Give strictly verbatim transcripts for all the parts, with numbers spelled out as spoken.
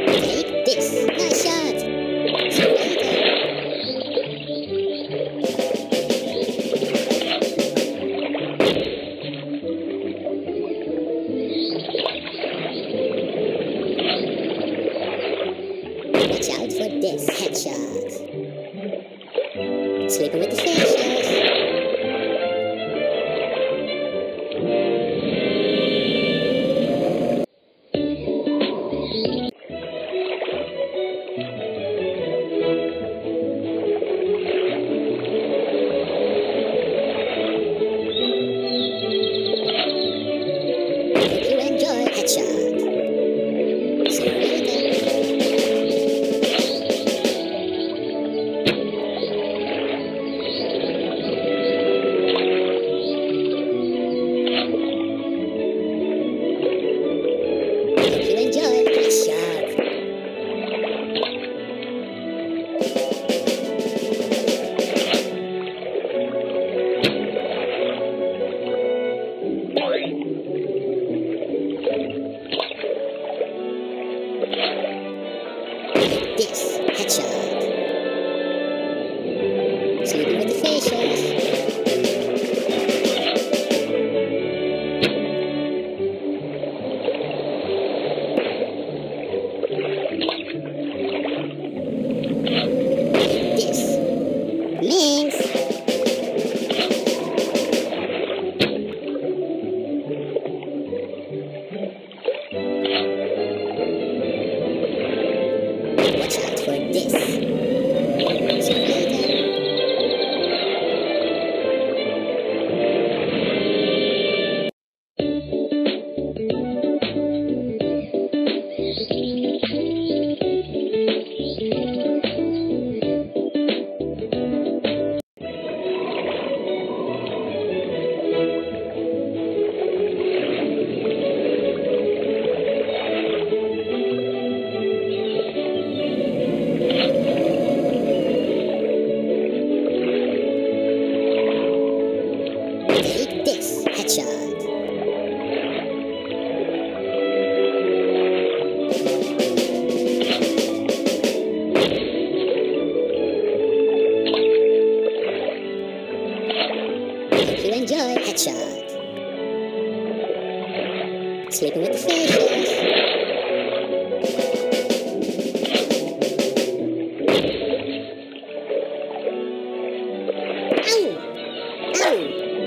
Take this. Nice shot. See you later. Watch out for this headshot. Sleeping with the facials. Hope you enjoy headshot. See you later. Hope you enjoy headshot. This headshot. Sleeping with the facials. This links. Watch out for this. See you later. Take this headshot. Hope you enjoy headshot. Sleeping with the facials. Ow! Ow!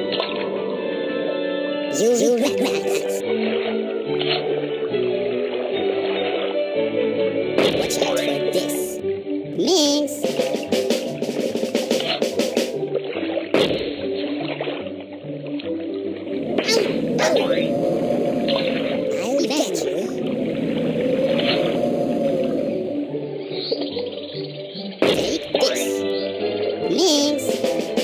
You regret that. Watch out for this. Links. Ow! Ow! I'll get you. Take this. Links.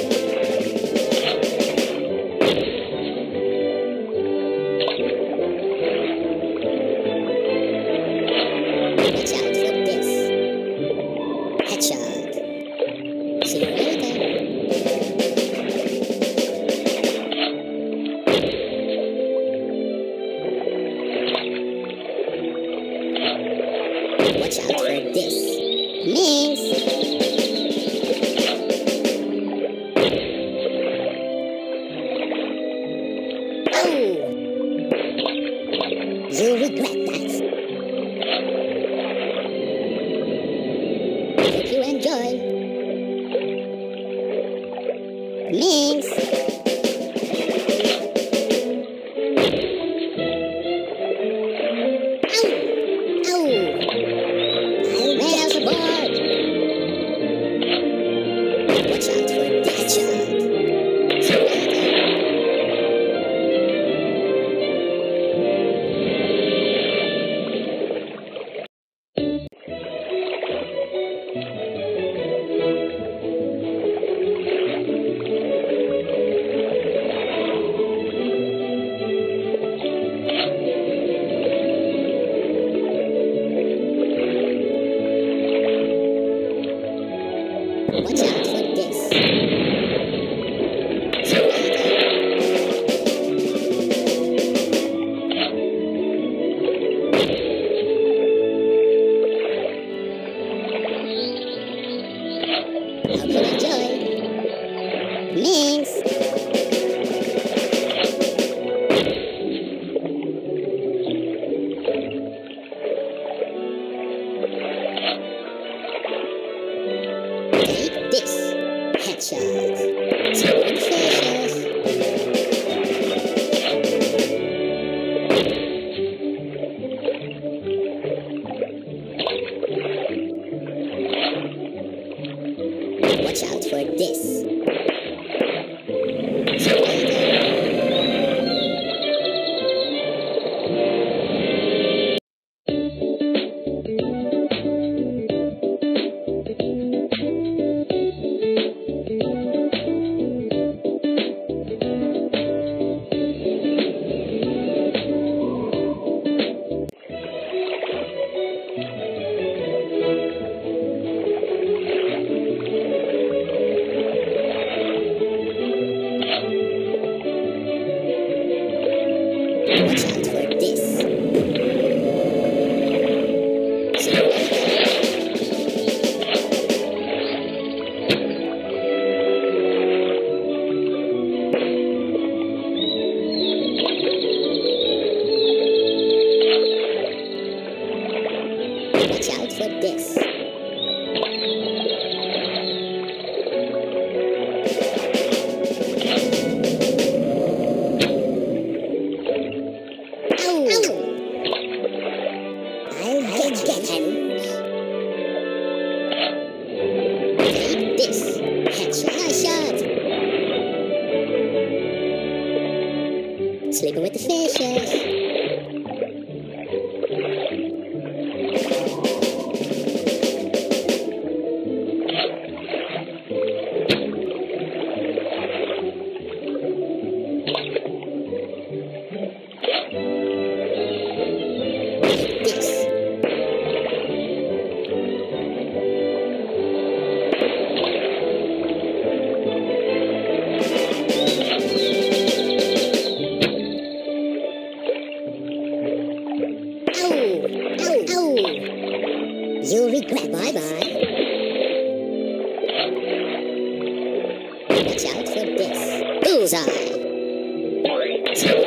Watch out for this. Headshot. See you later. Watch out for this. Links. Oh! You'll regret that. Hope you enjoy. Links. Ow! Ow! I'll rail the board. Watch out for that shot. See you later. Hope you enjoy. Minx. Take this. Headshot. Take the faces. Watch out for this. Watch out for this. Watch out for this. This headshot. Nice shot. Sleeping with the fishes. This. You'll regret. Bye-bye. Watch out for this. Bullseye.